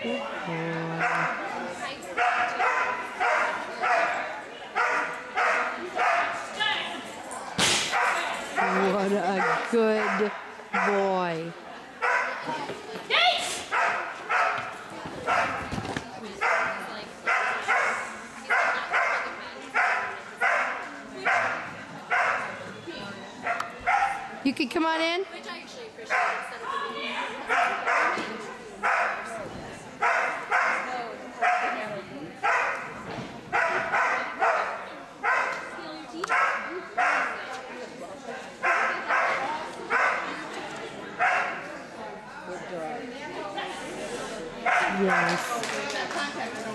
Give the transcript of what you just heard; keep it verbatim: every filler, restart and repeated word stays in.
What a good boy. You could come on in. Which I actually appreciate instead of Yes.